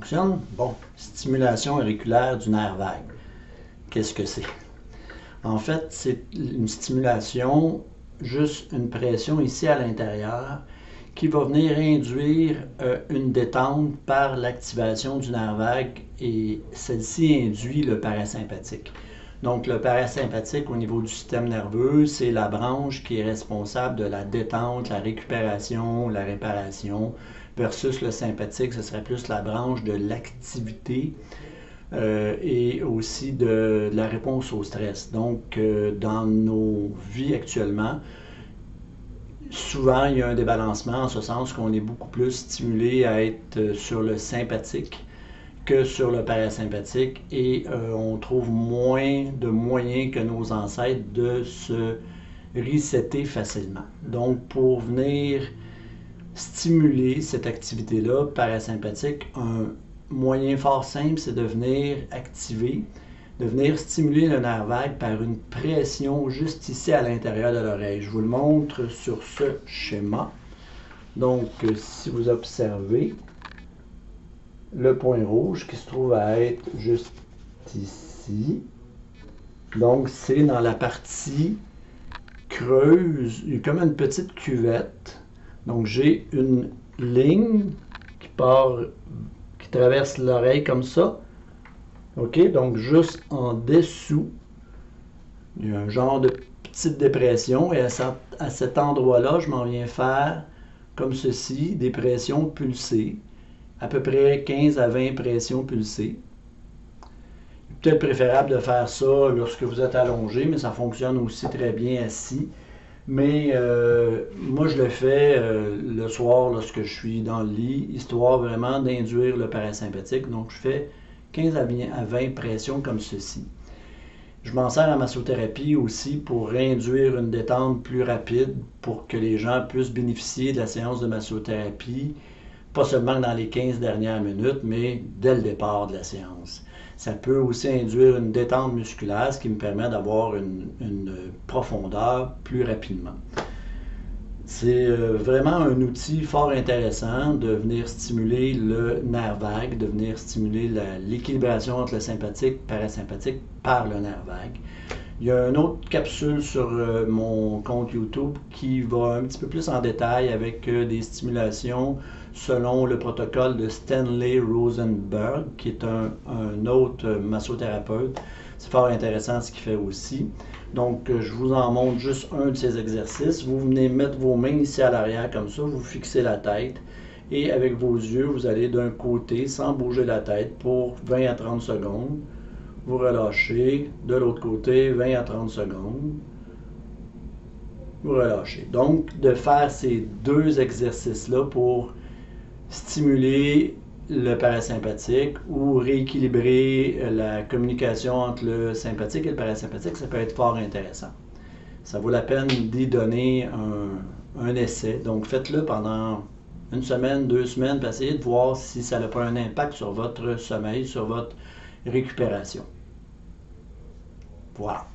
fonctionne? Bon, stimulation auriculaire du nerf vague. Qu'est-ce que c'est? En fait, c'est une stimulation, juste une pression ici à l'intérieur, qui va venir induire une détente par l'activation du nerf vague et celle-ci induit le parasympathique. Donc le parasympathique au niveau du système nerveux, c'est la branche qui est responsable de la détente, la récupération, la réparation, versus le sympathique, ce serait plus la branche de l'activité et aussi de la réponse au stress. Donc dans nos vies actuellement, souvent il y a un débalancement en ce sens qu'on est beaucoup plus stimulé à être sur le sympathique que sur le parasympathique et on trouve moins de moyens que nos ancêtres de se resetter facilement. Donc pour venir stimuler cette activité-là parasympathique, un moyen fort simple, c'est de venir activer, de venir stimuler le nerf vague par une pression juste ici à l'intérieur de l'oreille. Je vous le montre sur ce schéma. Donc si vous observez, le point rouge qui se trouve à être juste ici. Donc, c'est dans la partie creuse, il y a comme une petite cuvette. Donc, j'ai une ligne qui part, qui traverse l'oreille comme ça. OK? Donc, juste en dessous, il y a un genre de petite dépression et à cet endroit-là, je m'en viens faire comme ceci, des pressions pulsées. À peu près 15 à 20 pressions pulsées. Peut-être préférable de faire ça lorsque vous êtes allongé, mais ça fonctionne aussi très bien assis. Mais moi, je le fais le soir lorsque je suis dans le lit, histoire vraiment d'induire le parasympathique. Donc, je fais 15 à 20 pressions comme ceci. Je m'en sers en massothérapie aussi pour induire une détente plus rapide pour que les gens puissent bénéficier de la séance de massothérapie, pas seulement dans les 15 dernières minutes, mais dès le départ de la séance. Ça peut aussi induire une détente musculaire, ce qui me permet d'avoir une profondeur plus rapidement. C'est vraiment un outil fort intéressant de venir stimuler le nerf vague, de venir stimuler l'équilibration entre le sympathique et parasympathique par le nerf vague. Il y a une autre capsule sur mon compte YouTube qui va un petit peu plus en détail avec des stimulations selon le protocole de Stanley Rosenberg, qui est un autre massothérapeute. C'est fort intéressant ce qu'il fait aussi. Donc, je vous en montre juste un de ces exercices. Vous venez mettre vos mains ici à l'arrière comme ça, vous fixez la tête et avec vos yeux, vous allez d'un côté sans bouger la tête pour 20 à 30 secondes. Vous relâchez, de l'autre côté, 20 à 30 secondes. Vous relâchez. Donc, de faire ces deux exercices-là pour stimuler le parasympathique ou rééquilibrer la communication entre le sympathique et le parasympathique, ça peut être fort intéressant. Ça vaut la peine d'y donner un essai. Donc, faites-le pendant une semaine, 2 semaines, puis essayez de voir si ça n'a pas un impact sur votre sommeil, sur votre récupération. Voilà.